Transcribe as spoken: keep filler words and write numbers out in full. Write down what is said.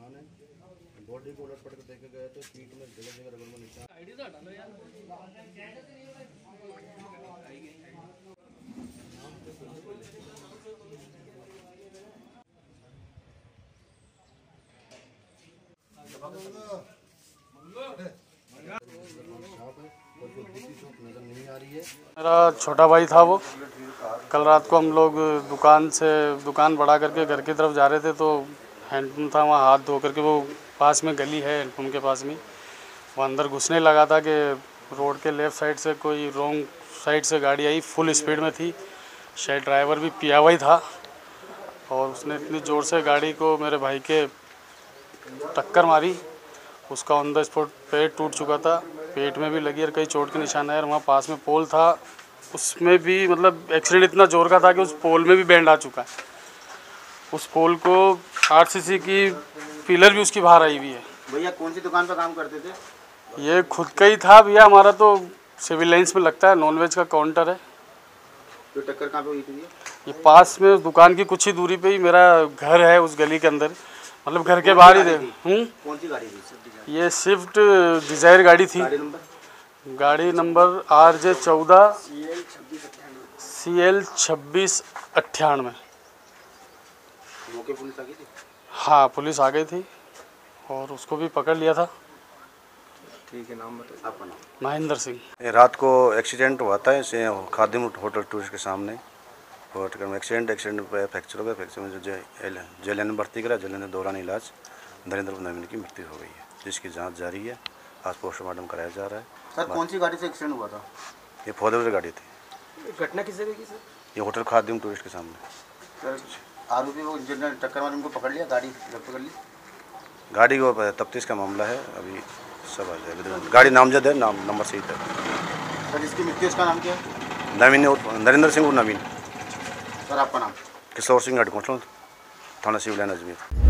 निशान है। बॉडी को उलट पलट कर देखे गए तो पीठ में जगह जगह रगड़ में निशान। आईडी तो डालो यार। मेरा छोटा भाई था वो। कल रात को हम लोग दुकान से दुकान बढ़ा करके घर की तरफ जा रहे थे तो हैंडपम्प था, वहाँ हाथ धो करके, वो पास में गली है हैंडपम्प के पास में, वो अंदर घुसने लगा था कि रोड के लेफ़्ट साइड से कोई रॉन्ग साइड से गाड़ी आई, फुल स्पीड में थी, शायद ड्राइवर भी पिया हुआ ही था, और उसने इतनी ज़ोर से गाड़ी को मेरे भाई के टक्कर मारी। उसका ऑन द स्पॉट पेट टूट चुका था, पेट में भी लगी और कई चोट के निशान आए। और वहाँ पास में पोल था, उसमें भी मतलब एक्सीडेंट इतना जोर का था कि उस पोल में भी बैंड आ चुका है। उस पोल को आठ सीसी की पिलर भी उसकी बाहर आई हुई है। भैया कौन सी दुकान पर काम करते थे? ये खुद का ही था भैया, हमारा तो सिविल लाइंस में लगता है, नॉनवेज का काउंटर है। तो टक्कर कहाँ पे हुई थी? ये पास में दुकान की कुछ ही दूरी पे ही मेरा घर है, उस गली के अंदर, मतलब घर के बाहर ही थे। कौन सी गाड़ी थी? ये स्विफ्ट डिज़ायर गाड़ी थी। गाड़ी नंबर गाड़ी नंबर आर जे चौदह सी एल छब्बीस अट्ठानवे। मौके पुलिस आ गई थी? हाँ, पुलिस आ गई थी और उसको भी पकड़ लिया था। ठीक है, नाम बताओ आपका। नाम महेंद्र सिंह। रात को एक्सीडेंट हुआ था इसे खादिम होटल टूरिस्ट के सामने। होटल में एक्सीडेंट एक्सीडेंट पे फ्रैक्चर हो गया। फ्रैक्चर में जो जेएलएन में भर्ती करा, जेएलएन में दौरान इलाज नरेंद्र नवीन की मृत्यु हो गई है, जिसकी जांच जारी है। आज पोस्टमार्टम कराया जा रहा है। सर कौन सी गाड़ी से एक्सीडेंट हुआ था? ये फोर व्हीलर गाड़ी थी। घटना किस जगह की सर? ये होटल खादिम टूरिस्ट के सामने। सर आरोपी वो जिन्होंने टक्कर मारी उनको पकड़ लिया, गाड़ी जब्त कर ली? गाड़ी को तफ्तीश का मामला है, अभी सब आ जाएगा। गाड़ी नामजद है, नाम नंबर सही है। सर जिसकी मृत्यु उसका नाम क्या है? नवीन नरेंद्र सिंह और नवीन। सर आपका नाम? किशोर सिंह, हेड कांस्टेबल थाना सिविल लाइन अजमेर।